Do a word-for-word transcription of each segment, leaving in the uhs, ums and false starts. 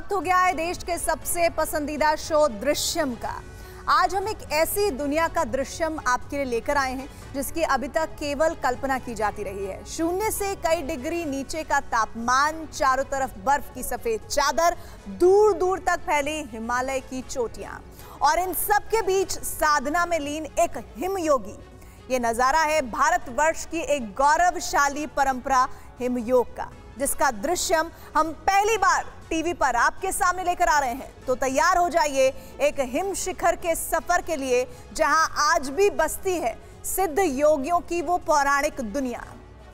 वक्त हो गया है देश के सबसे पसंदीदा शो दृश्यम का। आज हम एक ऐसी दुनिया का दृश्यम आपके लिए लेकर आए हैं जिसकी अभी तक केवल कल्पना की जाती रही है। शून्य से कई डिग्री नीचे का तापमान, चारों तरफ बर्फ की सफेद चादर, दूर दूर तक फैली हिमालय की चोटियां और इन सब के बीच साधना में लीन एक हिमयोगी। ये नजारा है भारतवर्ष की एक गौरवशाली परंपरा हिमयोग का, जिसका दृश्यम हम पहली बार टीवी पर आपके सामने लेकर आ रहे हैं। तो तैयार हो जाइए एक हिम शिखर के सफर के लिए, जहां आज भी बसती है सिद्ध योगियों की वो पौराणिक दुनिया।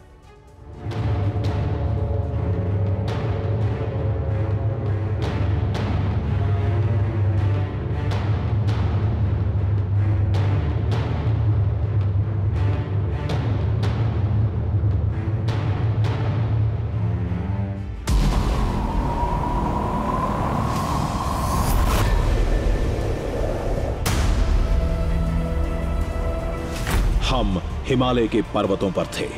हम हिमालय के पर्वतों पर थे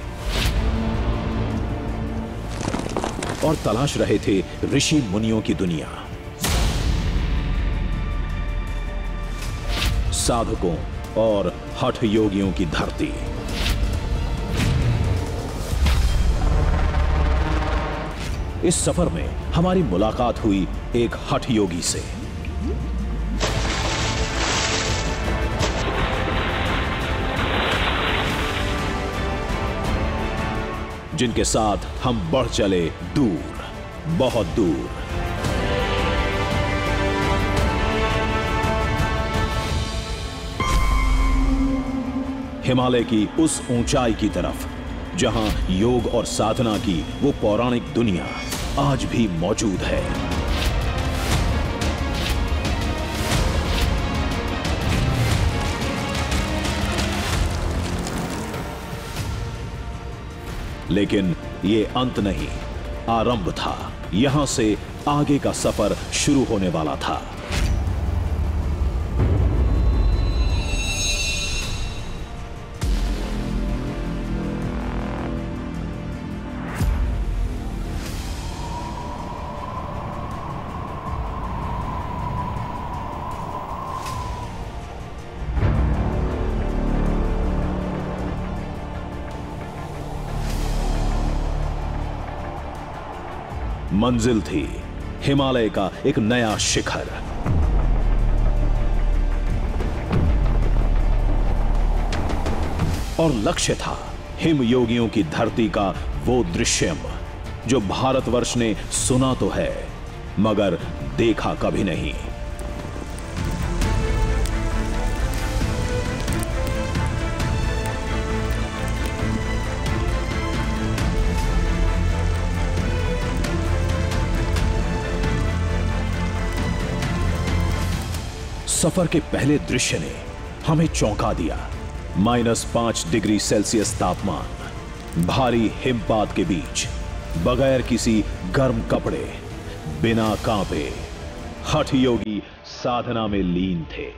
और तलाश रहे थे ऋषि मुनियों की दुनिया, साधकों और हठ योगियों की धरती। इस सफर में हमारी मुलाकात हुई एक हठ योगी से। जिनके साथ हम बढ़ चले दूर, बहुत दूर। हिमालय की उस ऊंचाई की तरफ जहां योग और साधना की वो पौराणिक दुनिया आज भी मौजूद है। लेकिन ये अंत नहीं, आरंभ था। यहां से आगे का सफर शुरू होने वाला था। मंजिल थी हिमालय का एक नया शिखर। और लक्ष्य था हिम योगियों की धरती का वो दृश्यम जो भारतवर्ष ने सुना तो है मगर देखा कभी नहीं। सफर के पहले दृश्य ने हमें चौंका दिया। माइनस पांच डिग्री सेल्सियस तापमान, भारी हिमपात के बीच, बगैर किसी गर्म कपड़े, बिना कांपे, हठ योगी साधना में लीन थे।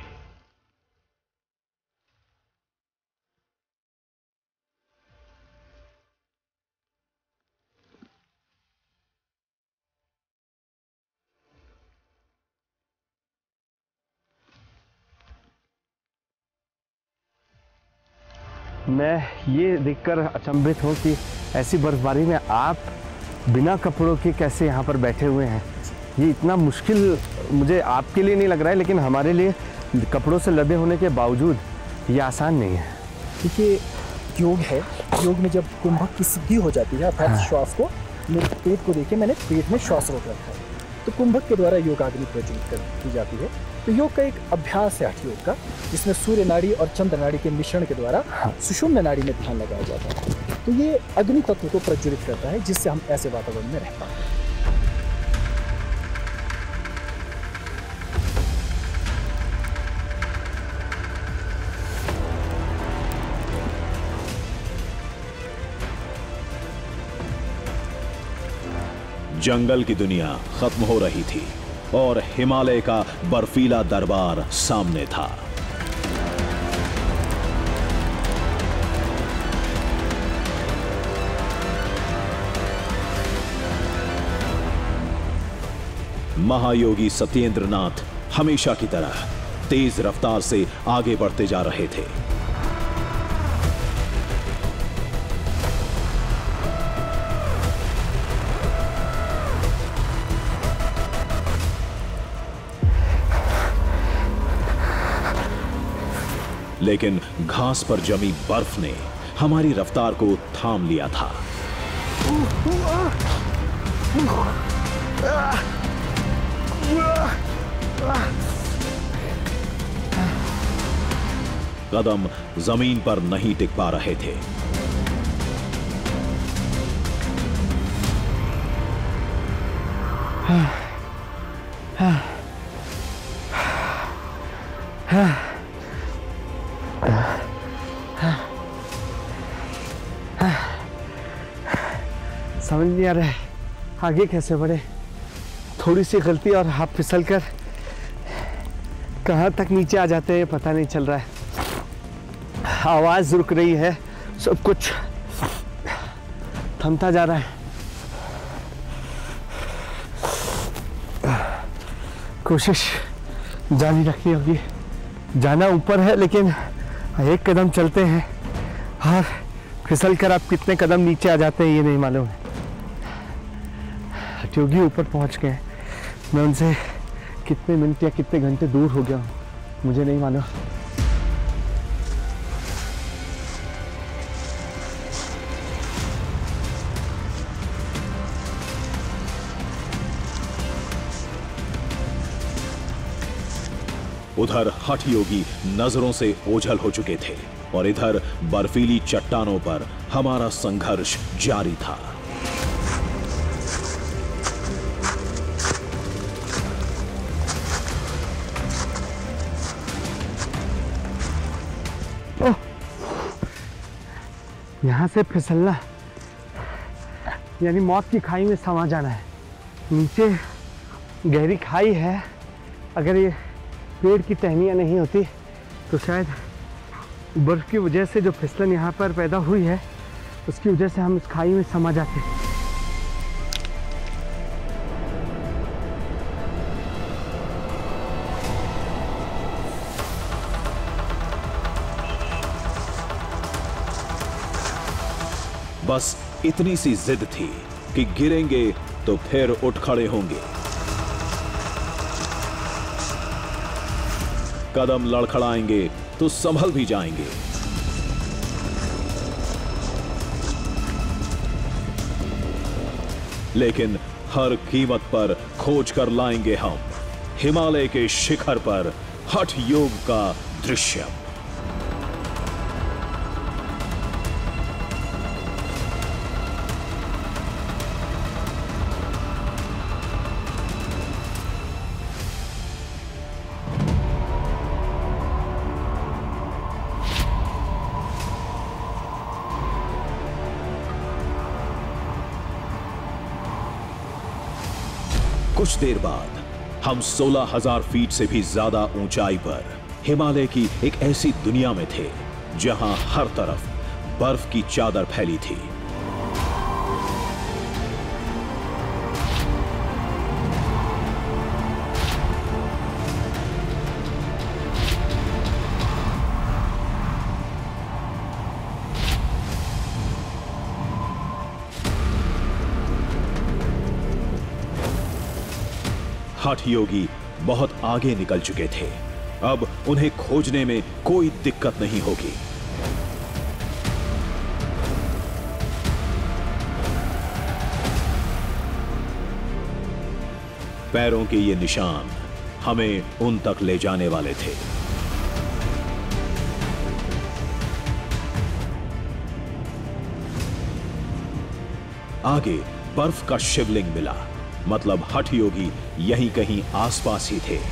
मैं ये देखकर अचंभित हूँ कि ऐसी बर्फबारी में आप बिना कपड़ों के कैसे यहाँ पर बैठे हुए हैं। ये इतना मुश्किल मुझे आपके लिए नहीं लग रहा है, लेकिन हमारे लिए कपड़ों से लदे होने के बावजूद ये आसान नहीं है। देखिए, योग है, योग में जब कुंभक की सिद्धि हो जाती है अर्थात हाँ। श्वास को, मेरे पेट को देखिए, मैंने पेट में श्वास रोक रखा है, तो कुंभक के द्वारा योगाग्नि प्रज्वलित की जाती है। तो योग का एक अभ्यास है हठ योग का, जिसमें सूर्य नाड़ी और चंद्र नाड़ी के मिश्रण के द्वारा सुषुम्ना नाड़ी में ध्यान लगाया जाता है। तो ये अग्नि तत्व को प्रज्वलित करता है, जिससे हम ऐसे वातावरण में रह पाते हैं। जंगल की दुनिया खत्म हो रही थी और हिमालय का बर्फीला दरबार सामने था। महायोगी सत्येंद्र नाथ हमेशा की तरह तेज रफ्तार से आगे बढ़ते जा रहे थे। लेकिन घास पर जमी बर्फ ने हमारी रफ्तार को थाम लिया था। कदम जमीन पर नहीं टिक पा रहे थे। समझ नहीं आ रहा है आगे कैसे बढ़े। थोड़ी सी गलती और हाथ फिसल कर कहाँ तक नीचे आ जाते हैं पता नहीं चल रहा है। आवाज रुक रही है, सब कुछ थमता जा रहा है। कोशिश जारी रखनी होगी। जाना ऊपर है लेकिन एक कदम चलते हैं और फिसल कर आप कितने कदम नीचे आ जाते हैं ये नहीं मालूम है। योगी ऊपर पहुंच गए, मैं उनसे कितने मिनट या कितने घंटे दूर हो गया हूँ मुझे नहीं मालूम। उधर हठ योगी नजरों से ओझल हो चुके थे और इधर बर्फीली चट्टानों पर हमारा संघर्ष जारी था। यहाँ से फिसलना यानी मौत की खाई में समा जाना है। नीचे गहरी खाई है, अगर ये पेड़ की टहनियाँ नहीं होती तो शायद बर्फ की वजह से जो फिसलन यहाँ पर पैदा हुई है उसकी वजह से हम इस खाई में समा जाते। बस इतनी सी जिद थी कि गिरेंगे तो फिर उठ खड़े होंगे। कदम लड़खड़ाएंगे तो संभल भी जाएंगे। लेकिन हर कीमत पर खोज कर लाएंगे हम हिमालय के शिखर पर हठ योग का दृश्य। कुछ देर बाद हम सोलह हज़ार फीट से भी ज्यादा ऊंचाई पर हिमालय की एक ऐसी दुनिया में थे जहां हर तरफ बर्फ की चादर फैली थी। हठ योगी बहुत आगे निकल चुके थे, अब उन्हें खोजने में कोई दिक्कत नहीं होगी। पैरों के ये निशान हमें उन तक ले जाने वाले थे। आगे बर्फ का शिवलिंग मिला, मतलब हठ योगी यहीं कहीं आसपास ही थे।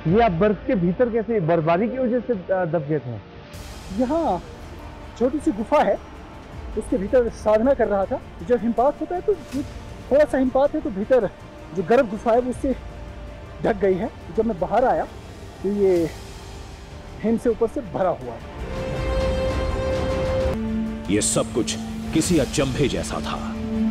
ये आप बर्फ के भीतर कैसे, बर्फबारी की वजह से दब गए थे? यहाँ छोटी सी गुफा है, उसके भीतर साधना कर रहा था। जब हिमपात होता है तो थोड़ा सा हिमपात है तो भीतर जो गर्भ गुफा है वो उससे ढक गई है। जब मैं बाहर आया तो ये हिम से ऊपर से भरा हुआ है। ये सब कुछ किसी अचंभे जैसा था।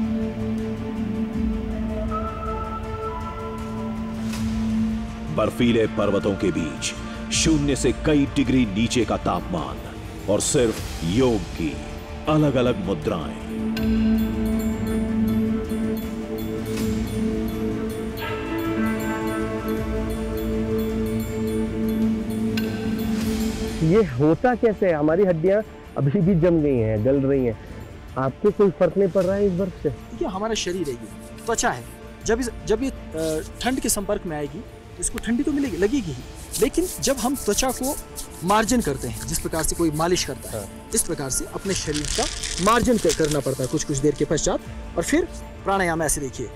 बर्फीले पर्वतों के बीच शून्य से कई डिग्री नीचे का तापमान और सिर्फ योग की अलग अलग मुद्राएं। ये होता कैसे है? हमारी हड्डियां अभी भी जम गई हैं, गल रही हैं। आपको कोई फर्क नहीं पड़ रहा है इस बर्फ से? देखिए, हमारा शरीर है, ये त्वचा है। जब इस जब ये ठंड के संपर्क में आएगी तो इसको ठंडी तो मिलेगी, लगेगी ही, लेकिन जब हम त्वचा को मार्जन करते हैं, जिस प्रकार से कोई मालिश करता है, इस प्रकार से अपने शरीर का मार्जन करना पड़ता है कुछ कुछ देर के पश्चात। और फिर प्राणायाम ऐसे देखिए,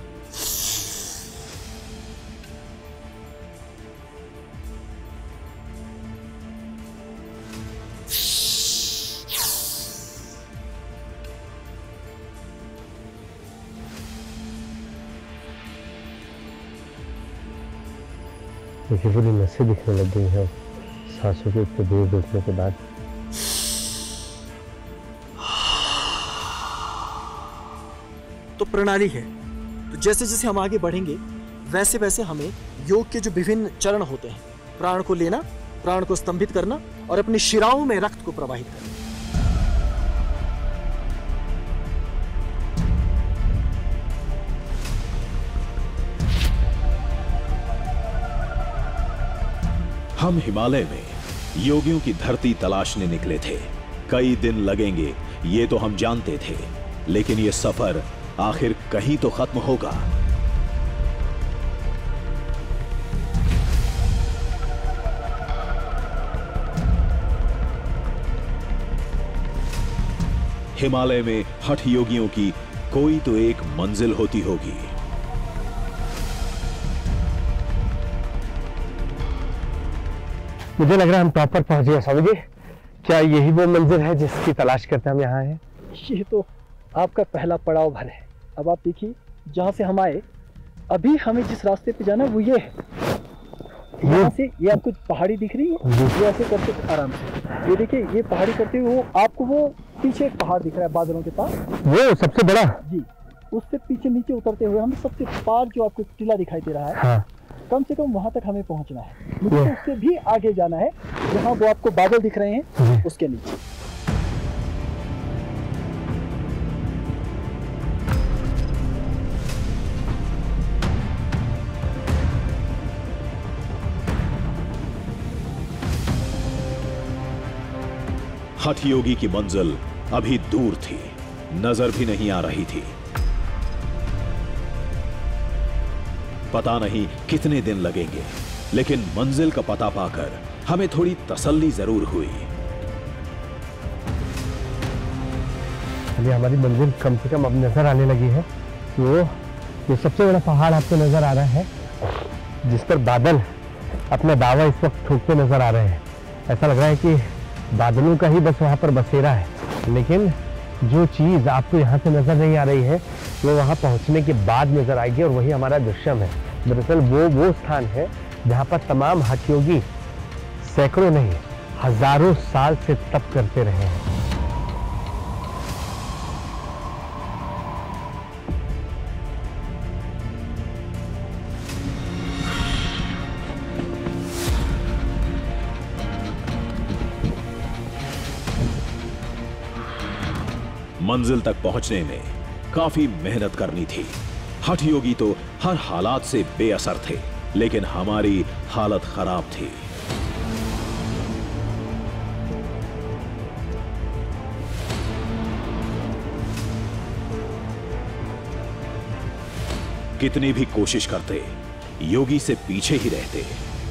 देखिए पूरी नसें दिखने लग गई हैं सांसों के इतने देर रुकने के बाद। तो प्रणाली है। तो जैसे जैसे हम आगे बढ़ेंगे वैसे वैसे हमें योग के जो विभिन्न चरण होते हैं, प्राण को लेना, प्राण को स्तंभित करना और अपनी शिराओं में रक्त को प्रवाहित करना। हम हिमालय में योगियों की धरती तलाशने निकले थे। कई दिन लगेंगे ये तो हम जानते थे, लेकिन ये सफर आखिर कहीं तो खत्म होगा। हिमालय में हठ योगियों की कोई तो एक मंजिल होती होगी। मुझे लग रहा है हम टॉप पर पहुंच गए स्वामी जी। क्या यही वो मंजिल है जिसकी तलाश करते हम यहाँ हैं? ये तो आपका पहला पड़ाव भर है। अब आप देखिए, जहाँ से हम आए, अभी हमें जिस रास्ते पे जाना है वो ये है। यहाँ से ये आपको पहाड़ी दिख रही है, ये ऐसे करते आराम से, ये देखिए, ये पहाड़ी करते हुए वो आपको वो पीछे एक पहाड़ दिख रहा है बादलों के पास, वो सबसे बड़ा जी। उससे पीछे नीचे उतरते हुए हमें सबसे पार जो आपको टीला दिखाई दे रहा है, हाँ। कम से कम वहां तक हमें पहुंचना है। मुझे तो उससे भी आगे जाना है, जहां वो आपको बादल दिख रहे हैं उसके नीचे। हठ योगी की मंजिल अभी दूर थी, नजर भी नहीं आ रही थी। पता नहीं कितने दिन लगेंगे, लेकिन मंजिल का पता पाकर हमें थोड़ी तसल्ली जरूर हुई। अभी हमारी मंजिल कम से कम अब नजर आने लगी है। वो ये सबसे बड़ा पहाड़ आपको नजर आ रहा है, जिस पर बादल अपना दावा इस वक्त ठोकते नजर आ रहे हैं। ऐसा लग रहा है कि बादलों का ही बस वहां पर बसेरा है, लेकिन जो चीज आपको यहाँ से नजर नहीं आ रही है वो वहां पहुंचने के बाद नजर आएगी, और वही हमारा दृश्यम है। दरअसल वो वो स्थान है जहां पर तमाम हठ योगी सैकड़ों नहीं हजारों साल से तप करते रहे हैं। मंजिल तक पहुंचने में काफी मेहनत करनी थी। हठ योगी तो हर हालात से बेअसर थे, लेकिन हमारी हालत खराब थी। कितनी भी कोशिश करते, योगी से पीछे ही रहते।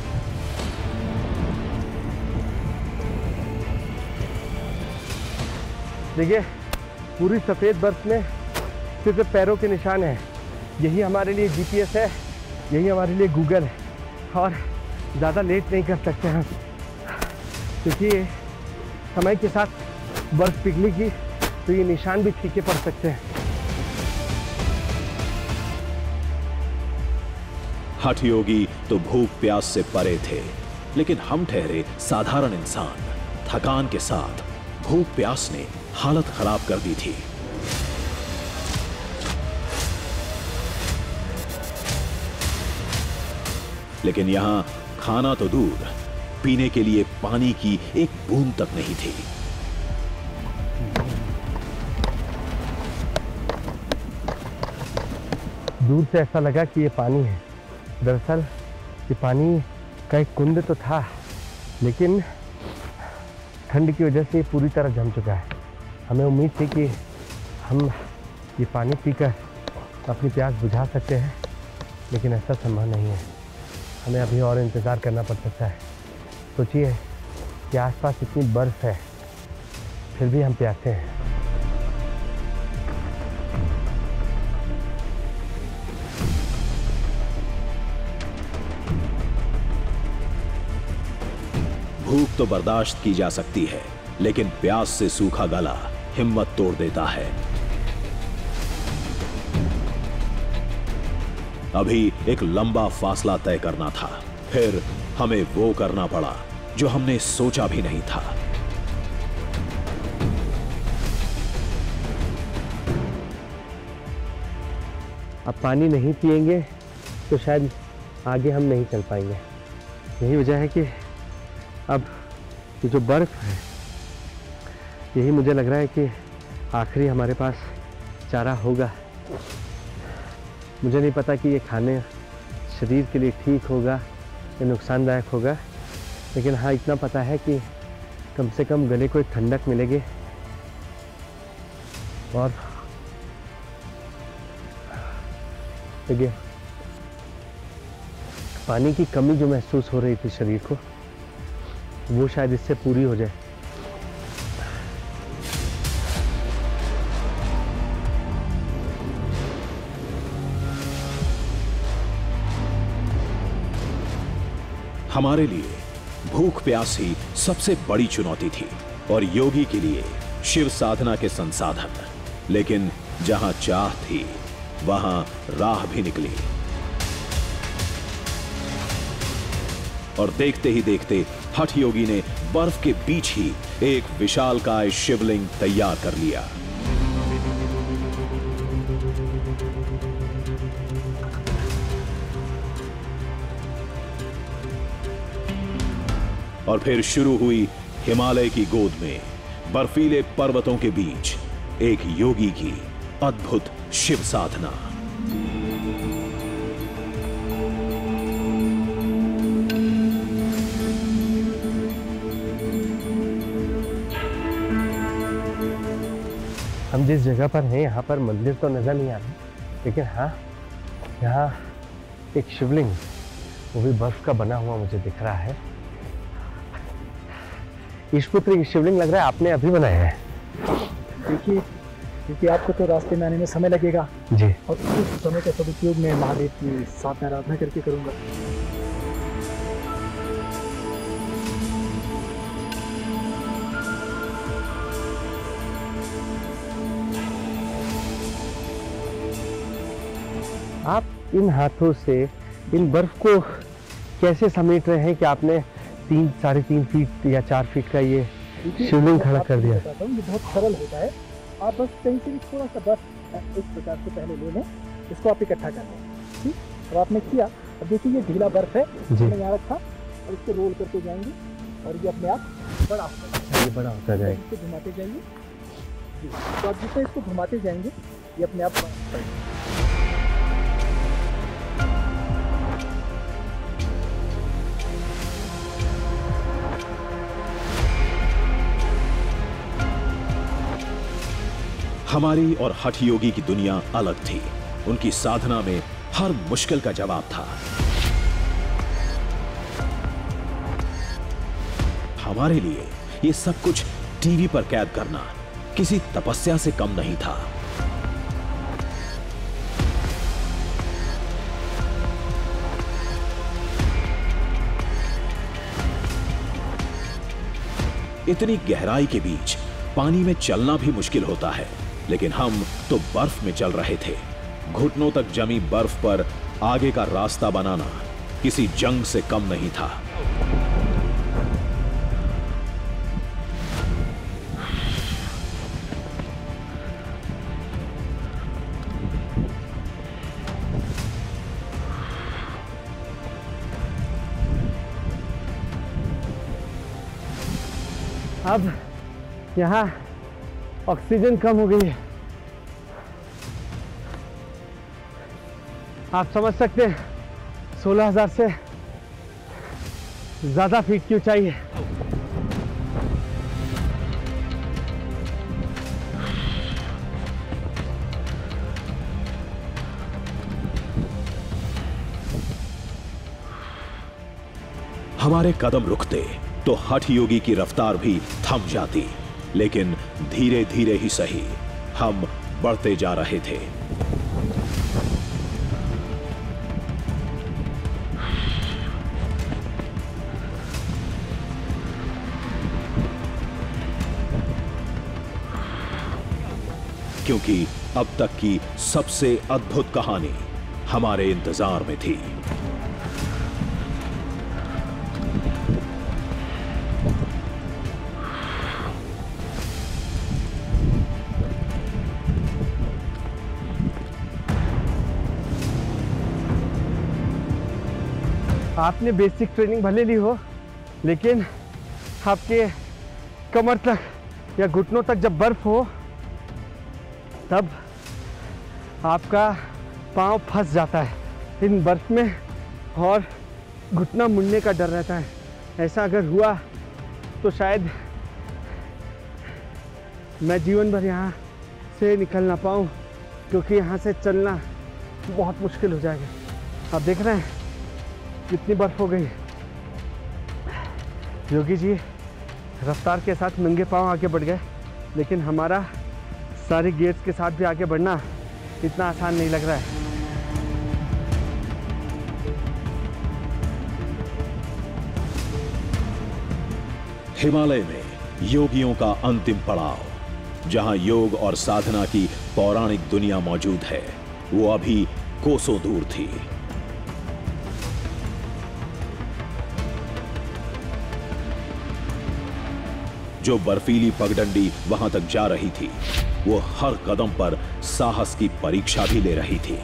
देखिए, पूरी सफेद बर्फ में सिर्फ पैरों के निशान हैं। यही हमारे लिए जीपीएस है, यही हमारे लिए गूगल है, और ज़्यादा लेट नहीं कर सकते हम, क्योंकि समय के साथ बर्फ पिघलेगी तो ये निशान भी फीके पड़ सकते हैं। हठ योगी तो भूख प्यास से परे थे, लेकिन हम ठहरे साधारण इंसान। थकान के साथ भूख प्यास ने हालत खराब कर दी थी। लेकिन यहां खाना तो दूर, पीने के लिए पानी की एक बूंद तक नहीं थी। दूर से ऐसा लगा कि ये पानी है। दरअसल ये पानी का एक कुंड तो था, लेकिन ठंड की वजह से ये पूरी तरह जम चुका है। हमें उम्मीद थी कि हम ये पानी पीकर अपनी प्यास बुझा सकते हैं, लेकिन ऐसा संभव नहीं है। हमें अभी और इंतज़ार करना पड़ सकता है। सोचिए कि आसपास इतनी बर्फ़ है, फिर भी हम प्यासे हैं। भूख तो बर्दाश्त की जा सकती है, लेकिन प्यास से सूखा गला हिम्मत तोड़ देता है। अभी एक लंबा फासला तय करना था, फिर हमें वो करना पड़ा जो हमने सोचा भी नहीं था। अब पानी नहीं पिएंगे तो शायद आगे हम नहीं चल पाएंगे। यही वजह है कि अब ये जो बर्फ़ है, यही मुझे लग रहा है कि आखिरी हमारे पास चारा होगा। मुझे नहीं पता कि ये खाने शरीर के लिए ठीक होगा या नुकसानदायक होगा, लेकिन हाँ इतना पता है कि कम से कम गले को एक ठंडक मिलेगी। और देखिए, पानी की कमी जो महसूस हो रही थी शरीर को, वो शायद इससे पूरी हो जाए। हमारे लिए भूख प्यास ही सबसे बड़ी चुनौती थी और योगी के लिए शिव साधना के संसाधन। लेकिन जहां चाह थी वहां राह भी निकली, और देखते ही देखते हठ योगी ने बर्फ के बीच ही एक विशालकाय शिवलिंग तैयार कर लिया। और फिर शुरू हुई हिमालय की गोद में बर्फीले पर्वतों के बीच एक योगी की अद्भुत शिव साधना। हम जिस जगह पर हैं यहाँ पर मंदिर तो नज़र नहीं आ रहा, लेकिन हाँ यहाँ एक शिवलिंग, वो भी बर्फ का बना हुआ मुझे दिख रहा है। ईशपुत्र की शिवलिंग लग रहा है आपने अभी बनाया है। देखिए, क्योंकि आपको तो रास्ते में आने में समय लगेगा जी, और उस समय का सदुपयोग मैं महादेव की साथ आराधना करके करूँगा। आप इन हाथों से इन बर्फ को कैसे समेट रहे हैं कि आपने तीन साढ़े तीन फीट या चार फीट का ये शिवलिंग खड़ा कर दिया? बताता हूँ, ये बहुत सरल होता है। आप बस कहीं से भी थोड़ा सा बर्फ इस प्रकार से पहले ले लें, इसको आप इकट्ठा कर लें। ठीक, और आपने किया। अब देखिए ये ढीला बर्फ है, मैंने यहाँ रखा और इसको रोल करते जाएंगे और ये अपने आप बड़ा होता है। ये बड़ा होता जाएगा। इसको घुमाते जाइए। तो आप जितना इसको घुमाते जाएंगे ये अपने आप बड़ा होता है। हमारी और हठ योगी की दुनिया अलग थी। उनकी साधना में हर मुश्किल का जवाब था। हमारे लिए ये सब कुछ टीवी पर कैद करना किसी तपस्या से कम नहीं था। इतनी गहराई के बीच पानी में चलना भी मुश्किल होता है, लेकिन हम तो बर्फ में चल रहे थे। घुटनों तक जमी बर्फ पर आगे का रास्ता बनाना किसी जंग से कम नहीं था। अब यहाँ ऑक्सीजन कम हो गई है। आप समझ सकते हैं सोलह हजार से ज्यादा फीट की ऊंचाई है। हमारे कदम रुकते तो हठ योगी की रफ्तार भी थम जाती, लेकिन धीरे धीरे ही सही हम बढ़ते जा रहे थे। क्योंकि अब तक की सबसे अद्भुत कहानी हमारे इंतजार में थी। आपने बेसिक ट्रेनिंग भले ली हो, लेकिन आपके कमर तक या घुटनों तक जब बर्फ हो तब आपका पाँव फंस जाता है इन बर्फ में और घुटना मुड़ने का डर रहता है। ऐसा अगर हुआ तो शायद मैं जीवन भर यहाँ से निकल ना पाऊँ, क्योंकि यहाँ से चलना बहुत मुश्किल हो जाएगा। आप देख रहे हैं कितनी बर्फ हो गई। योगी जी रफ्तार के साथ नंगे पांव आगे बढ़ गए, लेकिन हमारा सारे गियर्स के साथ भी आगे बढ़ना इतना आसान नहीं लग रहा है। हिमालय में योगियों का अंतिम पड़ाव, जहां योग और साधना की पौराणिक दुनिया मौजूद है, वो अभी कोसों दूर थी। जो बर्फीली पगडंडी वहां तक जा रही थी, वो हर कदम पर साहस की परीक्षा भी ले रही थी।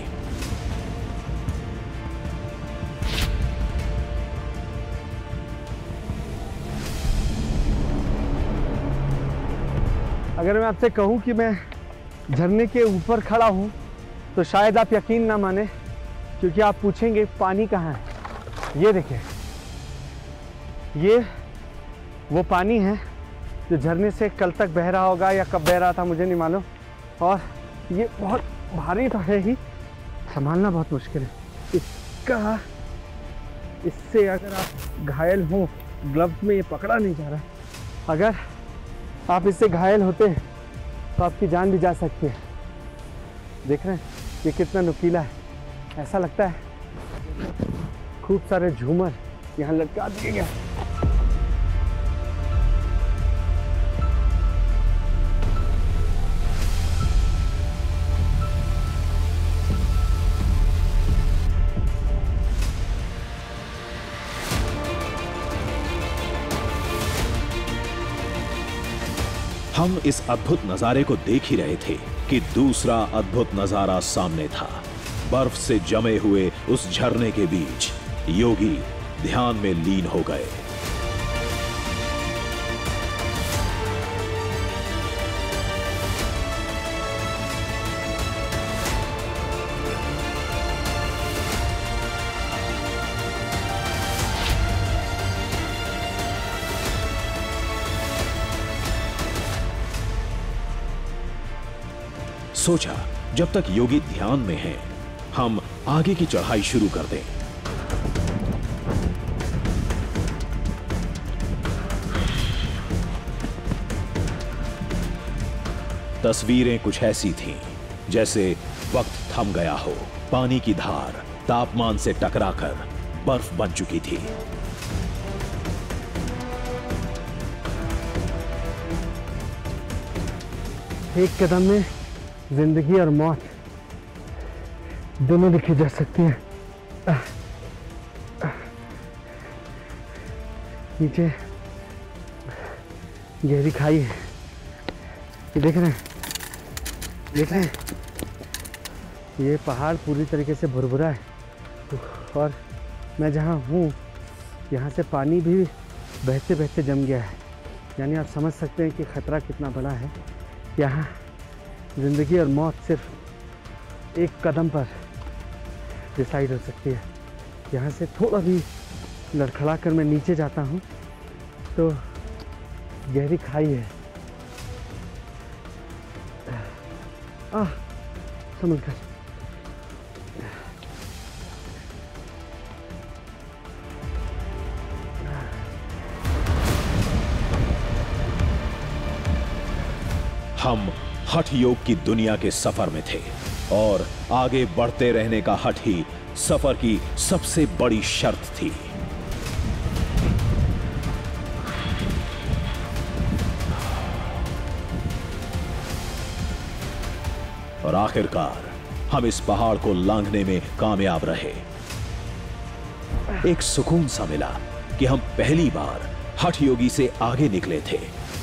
अगर मैं आपसे कहूं कि मैं झरने के ऊपर खड़ा हूं तो शायद आप यकीन ना माने, क्योंकि आप पूछेंगे पानी कहाँ है। ये देखिए, ये वो पानी है जो झरने से कल तक बह रहा होगा या कब बह रहा था मुझे नहीं मालूम, और ये बहुत भारी तो है ही, संभालना बहुत मुश्किल है इसका। इससे अगर आप घायल हो, ग्लव्स में ये पकड़ा नहीं जा रहा है, अगर आप इससे घायल होते हैं तो आपकी जान भी जा सकती है। देख रहे हैं ये कितना नुकीला है, ऐसा लगता है खूब सारे झूमर यहाँ लटका दिए गए। हम इस अद्भुत नजारे को देख ही रहे थे कि दूसरा अद्भुत नजारा सामने था। बर्फ से जमे हुए उस झरने के बीच योगी ध्यान में लीन हो गए। सोचा जब तक योगी ध्यान में हैं, हम आगे की चढ़ाई शुरू कर दें। तस्वीरें कुछ ऐसी थीं जैसे वक्त थम गया हो, पानी की धार तापमान से टकराकर बर्फ बन चुकी थी। एक कदम में जिंदगी और मौत दोनों लिखी जा सकती हैं। नीचे गहरी खाई है, ये देख रहे हैं, देख रहे हैं, ये पहाड़ पूरी तरीके से भुरभुरा है और मैं जहाँ हूँ यहाँ से पानी भी बहते बहते जम गया है। यानी आप समझ सकते हैं कि ख़तरा कितना बड़ा है। यहाँ ज़िंदगी और मौत सिर्फ एक कदम पर डिसाइड हो सकती है। यहाँ से थोड़ा भी लड़खड़ा कर मैं नीचे जाता हूँ तो गहरी खाई है। आह, समुद्र। हम हठ योग की दुनिया के सफर में थे और आगे बढ़ते रहने का हठ ही सफर की सबसे बड़ी शर्त थी। और आखिरकार हम इस पहाड़ को लांघने में कामयाब रहे। एक सुकून सा मिला कि हम पहली बार हठ योगी से आगे निकले थे।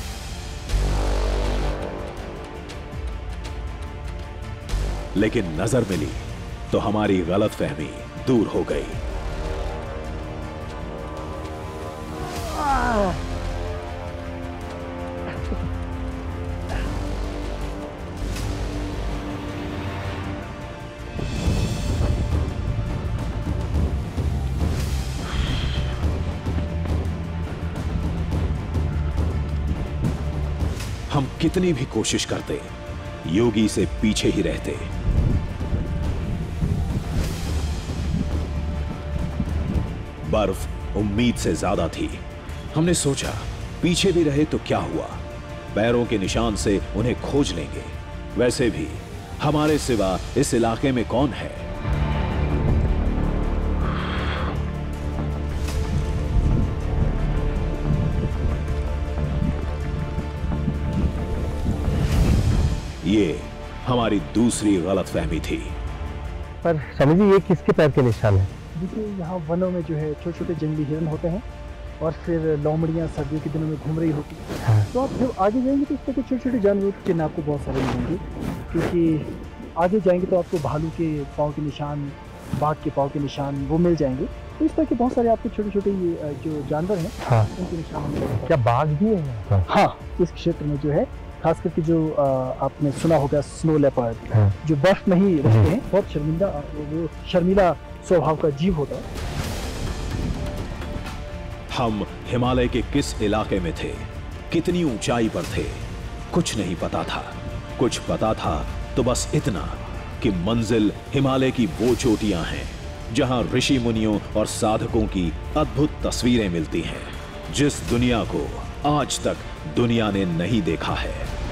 लेकिन नजर मिली तो हमारी गलतफहमी दूर हो गई। हम कितनी भी कोशिश करते, योगी से पीछे ही रहते। बर्फ उम्मीद से ज्यादा थी। हमने सोचा पीछे भी रहे तो क्या हुआ, पैरों के निशान से उन्हें खोज लेंगे। वैसे भी हमारे सिवा इस इलाके में कौन है। ये हमारी दूसरी गलतफहमी थी। पर स्वामी जी, ये किसके पैर के निशान है? देखिए, यहाँ वनों में जो है छोटे छोटे जंगली हिरन होते हैं और फिर लोमड़ियाँ सर्दियों के दिनों में घूम रही होती है। हाँ। तो आप जब आगे जाएंगे तो इस तरह के छोटे छोटे जानवरों के चिन्ह आपको बहुत सारे मिलेंगे, क्योंकि आगे जाएंगे तो आपको भालू के पाँव के निशान, बाघ के पाँव के निशान वो मिल जाएंगे। तो इस तरह के बहुत सारे आपको छोटे छोटे ये जो जानवर हैं, हाँ, उनके निशान मिलेंगे। क्या बाघ भी है? हाँ, इस क्षेत्र में जो है खास करके जो आ, आपने सुना होगा स्नो लेपर्ड, हाँ, जो बर्फ में ही रहते हैं, बहुत शर्मिंदा वो शर्मिला स्वभाव का जीव होता है। हम हिमालय के किस इलाके में थे, कितनी ऊंचाई पर थे, कुछ नहीं पता था। कुछ पता था तो बस इतना कि मंजिल हिमालय की वो चोटियां हैं जहां ऋषि मुनियों और साधकों की अद्भुत तस्वीरें मिलती हैं, जिस दुनिया को आज तक दुनिया ने नहीं देखा है।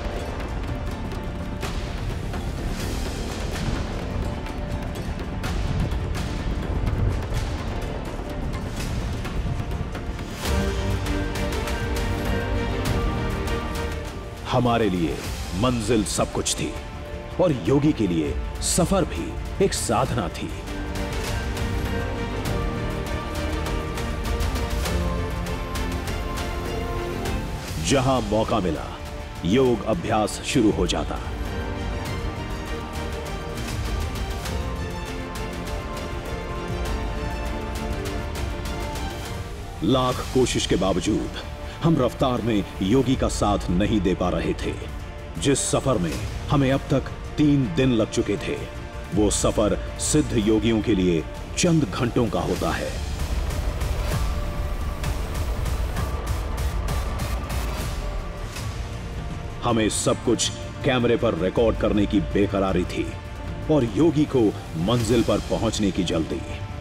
हमारे लिए मंजिल सब कुछ थी और योगी के लिए सफर भी एक साधना थी। जहां मौका मिला योग अभ्यास शुरू हो जाता। लाख कोशिश के बावजूद हम रफ्तार में योगी का साथ नहीं दे पा रहे थे। जिस सफर में हमें अब तक तीन दिन लग चुके थे, वो सफर सिद्ध योगियों के लिए चंद घंटों का होता है। हमें सब कुछ कैमरे पर रिकॉर्ड करने की बेकरारी थी और योगी को मंजिल पर पहुंचने की जल्दी।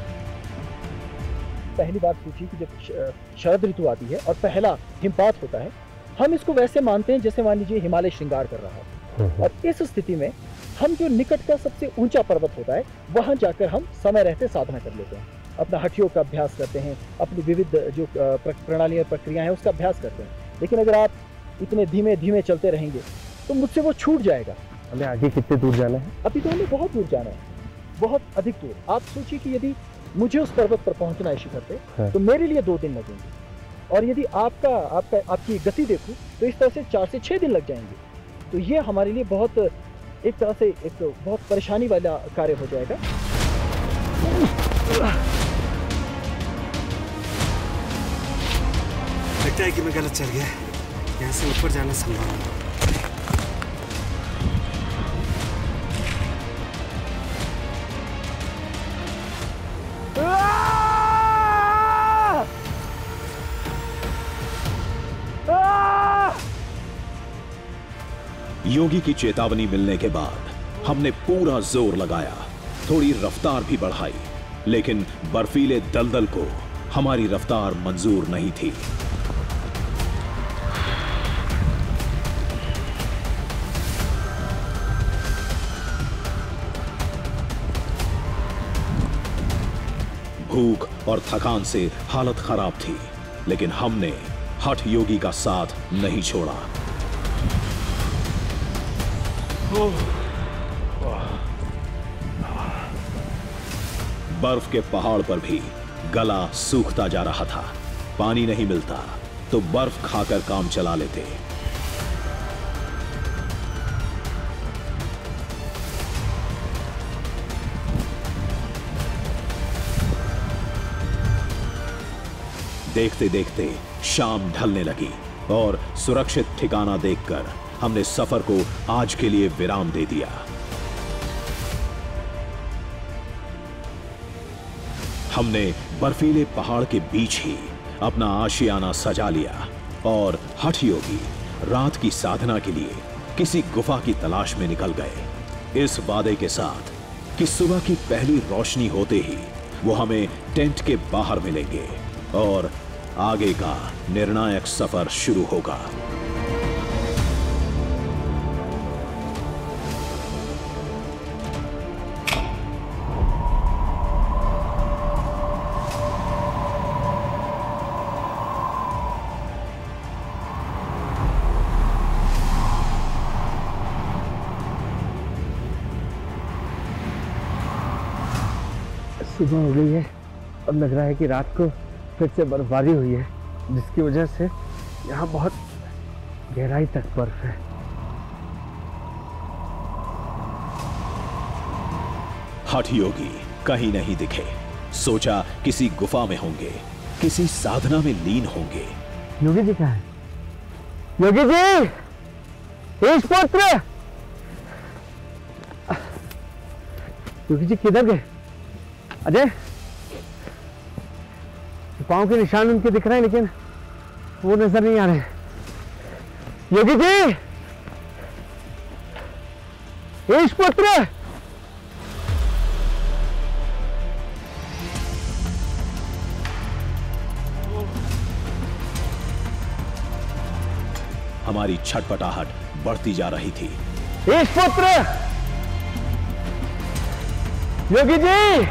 पहली बात सोचिए कि जब शरद ऋतु आती है और पहला हिमपात होता है, हम इसको वैसे मानते हैं जैसे मान लीजिए हिमालय श्रृंगार कर रहा है। और इस स्थिति में हम जो निकट का सबसे ऊंचा पर्वत होता है वहां जाकर हम समय रहते साधना कर लेते हैं, अपना हठ योग का अभ्यास करते हैं, अपनी विविध जो प्रणाली और प्रक्रिया है उसका अभ्यास करते हैं। लेकिन अगर आप इतने धीमे धीमे चलते रहेंगे तो मुझसे वो छूट जाएगा। हमें आगे कितने दूर जाना है? अभी तो हमें बहुत दूर जाना है, बहुत अधिक दूर। आप सोचिए कि यदि मुझे उस पर्वत पर पहुंचना है शिखर पे, हाँ। तो मेरे लिए दो दिन लगेंगे, और यदि आपका आपका आपकी गति देखूं तो इस तरह से चार से छः दिन लग जाएंगे। तो ये हमारे लिए बहुत एक तरह से एक बहुत परेशानी वाला कार्य हो जाएगा। लगता है कि मैं गलत चल गया, यहाँ से ऊपर जाना संभव नहीं। योगी की चेतावनी मिलने के बाद हमने पूरा जोर लगाया, थोड़ी रफ्तार भी बढ़ाई, लेकिन बर्फीले दलदल को हमारी रफ्तार मंजूर नहीं थी। भूख और थकान से हालत खराब थी, लेकिन हमने हठ योगी का साथ नहीं छोड़ा। बर्फ के पहाड़ पर भी गला सूखता जा रहा था। पानी नहीं मिलता तो बर्फ खाकर काम चला लेते। देखते देखते शाम ढलने लगी और सुरक्षित ठिकाना देखकर हमने सफर को आज के लिए विराम दे दिया। हमने बर्फीले पहाड़ के बीच ही अपना आशियाना सजा लिया और हठ योगी रात की साधना के लिए किसी गुफा की तलाश में निकल गए, इस वादे के साथ कि सुबह की पहली रोशनी होते ही वो हमें टेंट के बाहर मिलेंगे और आगे का निर्णायक सफर शुरू होगा। सुबह हो गई है, अब लग रहा है कि रात को फिर से बर्फबारी हुई है, जिसकी वजह से यहाँ बहुत गहराई तक बर्फ है। हठ योगी कहीं नहीं दिखे। सोचा किसी गुफा में होंगे, किसी साधना में लीन होंगे। योगी जी कहाँ है? योगी जी, ईश पुत्र! योगी जी किधर गए? अजय, पांव के निशान उनके दिख रहे हैं लेकिन वो नजर नहीं आ रहे। योगी जी, ईश पुत्र! हमारी छटपटाहट बढ़ती जा रही थी। ईश पुत्र! योगी जी!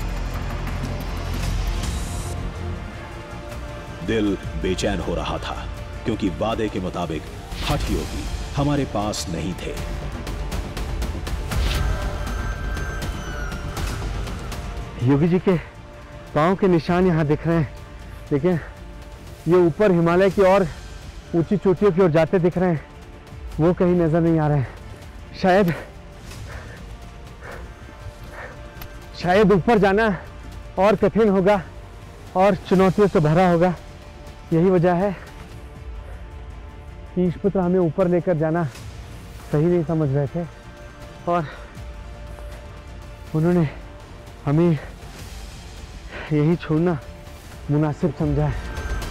दिल बेचैन हो रहा था क्योंकि वादे के मुताबिक हठ योगी हमारे पास नहीं थे। योगी जी के पांव के निशान यहाँ दिख रहे हैं, लेकिन ये ऊपर हिमालय की और ऊंची चोटियों की ओर जाते दिख रहे हैं, वो कहीं नजर नहीं आ रहे हैं। शायद शायद ऊपर जाना और कठिन होगा और चुनौतियों से भरा होगा। यही वजह है कि ईश पुत्र हमें ऊपर लेकर जाना सही नहीं समझ रहे थे और उन्होंने हमें यही छोड़ना मुनासिब समझा है।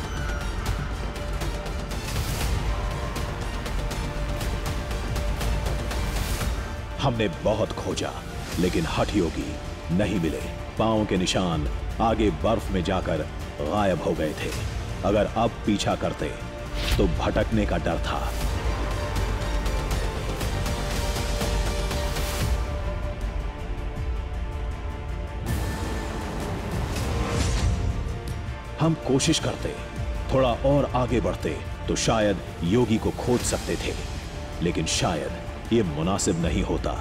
हमने बहुत खोजा लेकिन हठ योगी नहीं मिले। पांव के निशान आगे बर्फ में जाकर गायब हो गए थे। अगर अब पीछा करते तो भटकने का डर था। हम कोशिश करते, थोड़ा और आगे बढ़ते तो शायद योगी को खोज सकते थे, लेकिन शायद ये मुनासिब नहीं होता।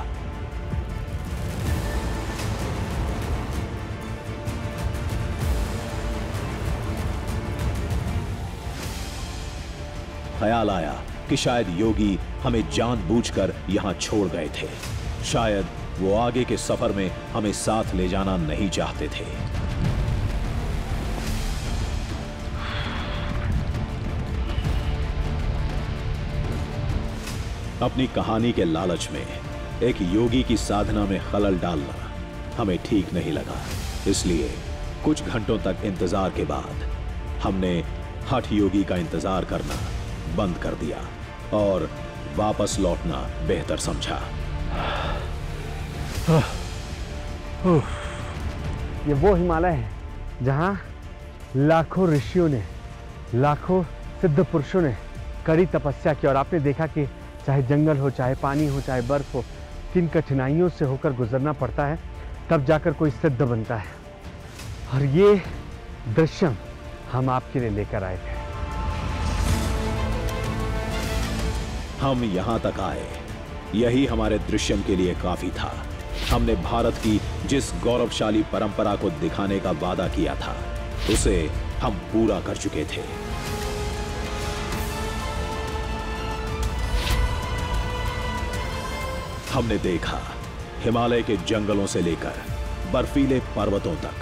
ख्याल आया कि शायद योगी हमें जानबूझकर यहां छोड़ गए थे। शायद वो आगे के सफर में हमें साथ ले जाना नहीं चाहते थे। अपनी कहानी के लालच में एक योगी की साधना में खलल डालना हमें ठीक नहीं लगा। इसलिए कुछ घंटों तक इंतजार के बाद हमने हठ योगी का इंतजार करना बंद कर दिया और वापस लौटना बेहतर समझा। ये वो हिमालय है जहां लाखों ऋषियों ने, लाखों सिद्ध पुरुषों ने कड़ी तपस्या की, और आपने देखा कि चाहे जंगल हो, चाहे पानी हो, चाहे बर्फ हो, किन कठिनाइयों से होकर गुजरना पड़ता है, तब जाकर कोई सिद्ध बनता है। और ये दृश्य हम आपके लिए लेकर आए थे। हम यहां तक आए, यही हमारे दृश्यम के लिए काफी था। हमने भारत की जिस गौरवशाली परंपरा को दिखाने का वादा किया था, उसे हम पूरा कर चुके थे। हमने देखा हिमालय के जंगलों से लेकर बर्फीले पर्वतों तक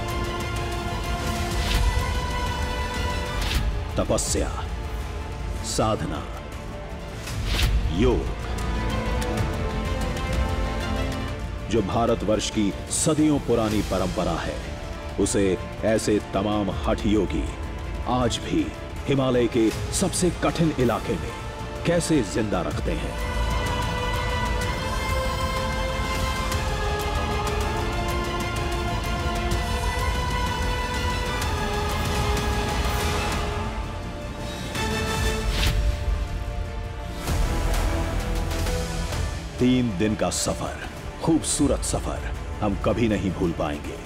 तपस्या, साधना, योग, जो भारतवर्ष की सदियों पुरानी परंपरा है, उसे ऐसे तमाम हठ योगी आज भी हिमालय के सबसे कठिन इलाके में कैसे जिंदा रखते हैं। तीन दिन का सफर, खूबसूरत सफर हम कभी नहीं भूल पाएंगे।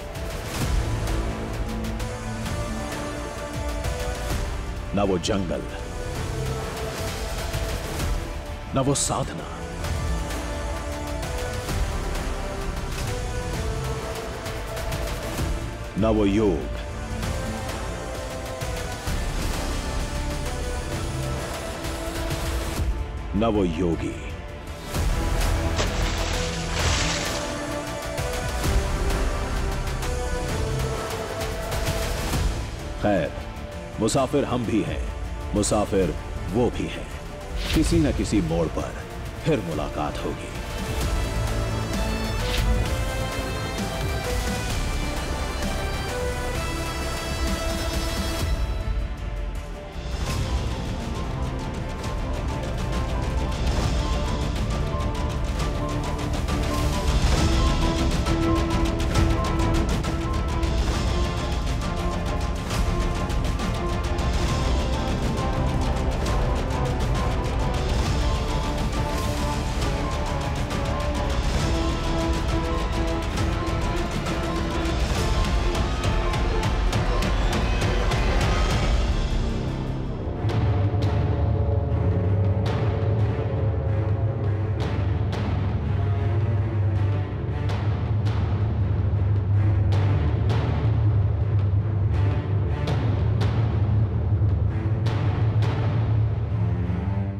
न वो जंगल, न वो साधना, न वो योग, न वो योगी। खैर, मुसाफिर हम भी हैं, मुसाफिर वो भी हैं। किसी न किसी मोड़ पर फिर मुलाकात होगी।